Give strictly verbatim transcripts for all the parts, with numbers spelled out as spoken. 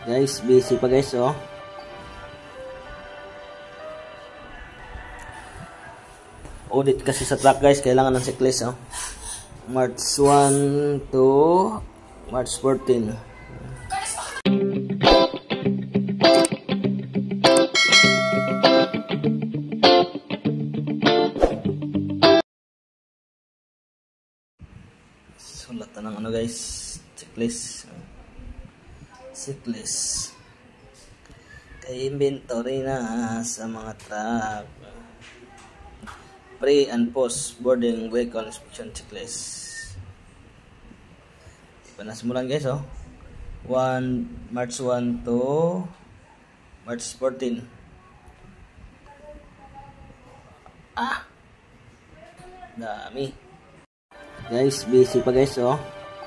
Guys, busy pa guys, oh. Audit kasi sa truck guys, kailangan ng checklist, oh. March one to March fourteen. Sulatan ng ano guys, checklist. Checklist. Kay inventory na sa mga truck. Pre and post boarding vehicle inspection checklist. Panasimulan guys, oh. one March one to March fourteen. Ah. Dami. Guys, busy pa guys, oh.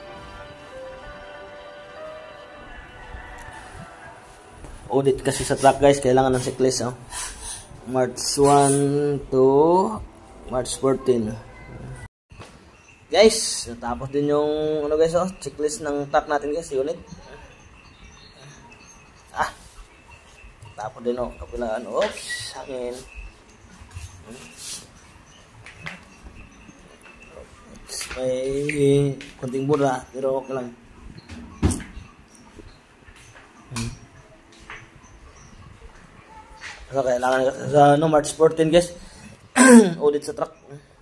Audit kasi sa truck guys, kailangan ng checklist, oh. March one to March fourteen. Guys, natapos din yung ano guys, oh, checklist ng truck natin guys, unit. Ah. Tapos din, oh, kapilaan. Oops, hangin. May konting bura, pero okay lang. Hmm. So, kailangan sa no, March fourteen guys, audit sa truck.